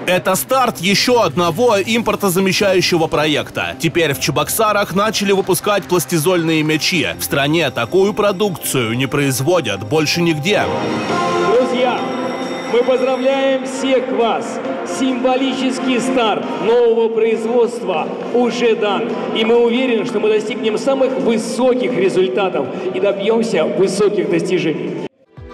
Это старт еще одного импортозамещающего проекта. Теперь в Чебоксарах начали выпускать пластизольные мячи. В стране такую продукцию не производят больше нигде. Друзья, мы поздравляем всех вас. Символический старт нового производства уже дан. И мы уверены, что мы достигнем самых высоких результатов и добьемся высоких достижений.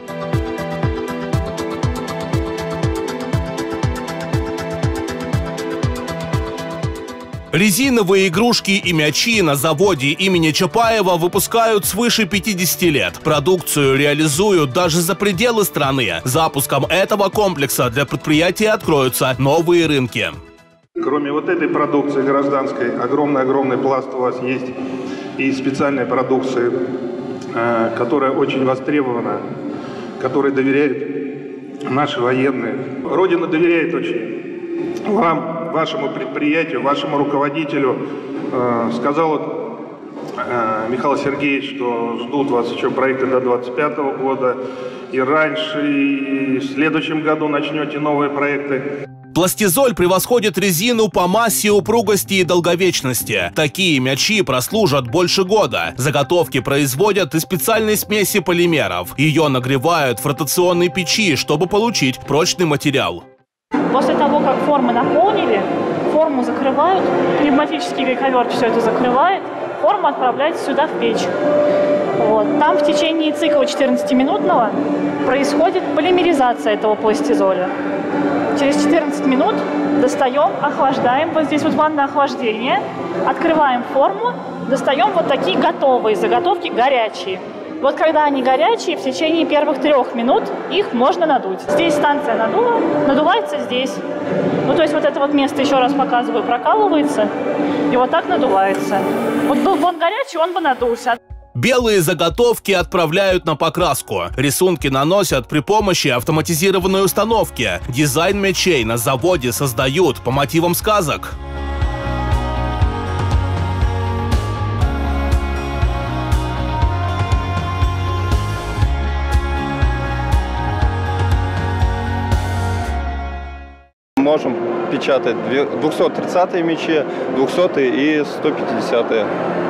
Резиновые игрушки и мячи на заводе имени Чапаева выпускают свыше 50 лет. Продукцию реализуют даже за пределы страны. Запуском этого комплекса для предприятий откроются новые рынки. Кроме вот этой продукции гражданской, огромный пласт у вас есть и специальной продукции, которая очень востребована, которой доверяют наши военные. Родина доверяет очень вам, вашему предприятию, вашему руководителю. Сказал Михаил Сергеевич, что ждут вас еще проекты до 2025 года и раньше, и в следующем году начнете новые проекты. Пластизоль превосходит резину по массе, упругости и долговечности. Такие мячи прослужат больше года. Заготовки производят из специальной смеси полимеров. Ее нагревают в ротационной печи, чтобы получить прочный материал. После того, как формы наполнили, форму закрывают, пневматический гайковерт все это закрывает, форма отправляется сюда в печь. Вот. Там в течение цикла 14-минутного происходит полимеризация этого пластизоля. Через 14 минут достаем, охлаждаем, вот здесь вот ванна охлаждения, открываем форму, достаем вот такие готовые заготовки, горячие. Вот когда они горячие, в течение первых 3 минут их можно надуть. Здесь станция надула, надувается здесь. Ну, то есть вот это вот место, еще раз показываю, прокалывается и вот так надувается. Вот был бы он горячий, он бы надулся. Белые заготовки отправляют на покраску. Рисунки наносят при помощи автоматизированной установки. Дизайн мячей на заводе создают по мотивам сказок. Можем печатать 230-е мячи, 200-е и 150-е.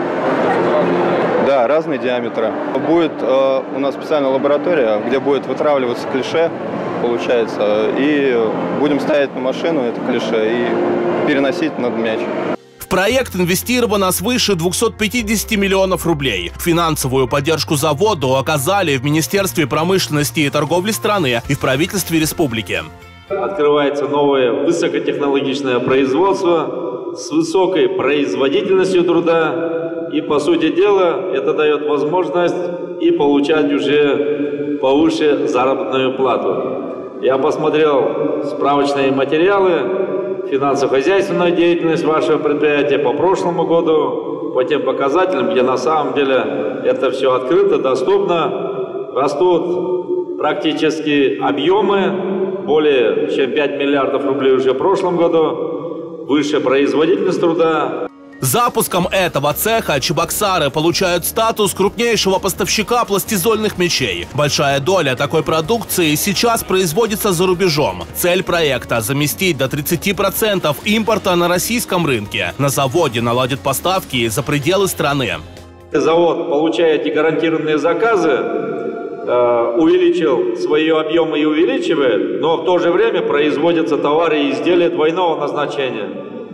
Да, разные диаметры. Будет у нас специальная лаборатория, где будет вытравливаться клише, получается, и будем ставить на машину это клише и переносить над мяч. В проект инвестировано свыше 250 миллионов рублей. Финансовую поддержку заводу оказали в Министерстве промышленности и торговли страны и в правительстве республики. Открывается новое высокотехнологичное производство с высокой производительностью труда. И, по сути дела, это дает возможность и получать уже повыше заработную плату. Я посмотрел справочные материалы, финансово-хозяйственную деятельность вашего предприятия по прошлому году, по тем показателям, где на самом деле это все открыто, доступно. Растут практически объемы. Более чем 5 миллиардов рублей уже в прошлом году, выше производительность труда. Запуском этого цеха Чебоксары получают статус крупнейшего поставщика пластизольных мячей. Большая доля такой продукции сейчас производится за рубежом. Цель проекта – заместить до 30% импорта на российском рынке. На заводе наладят поставки за пределы страны. Завод, получая эти гарантированные заказы, увеличил свои объемы и увеличивает, но в то же время производятся товары и изделия двойного назначения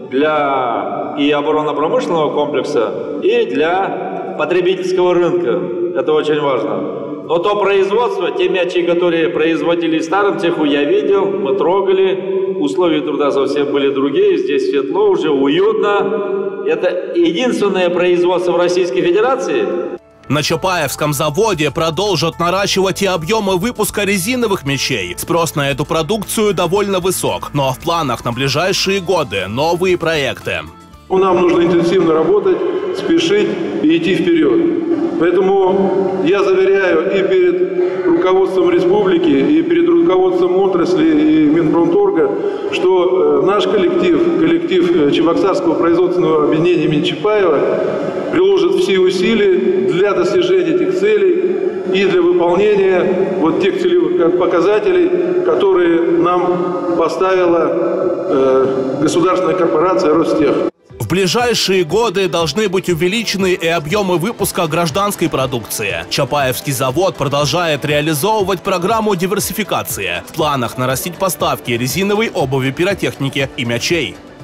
для и оборонно-промышленного комплекса, и для потребительского рынка. Это очень важно. Но то производство, те мячи, которые производили в старом цеху, я видел, мы трогали, условия труда совсем были другие, здесь светло, уже уютно. Это единственное производство в Российской Федерации. На Чапаевском заводе продолжат наращивать и объемы выпуска резиновых мячей. Спрос на эту продукцию довольно высок, но в планах на ближайшие годы новые проекты. Нам нужно интенсивно работать, спешить и идти вперед. Поэтому я заверяю и перед руководством республики, и перед руководством отрасли и Минпромторга, что наш коллектив Чебоксарского производственного объединения имени Чапаева приложит все усилия для достижения этих целей и для выполнения вот тех целевых показателей, которые нам поставила государственная корпорация Ростех. В ближайшие годы должны быть увеличены и объемы выпуска гражданской продукции. Чапаевский завод продолжает реализовывать программу диверсификации. В планах нарастить поставки резиновой обуви, пиротехники и мячей.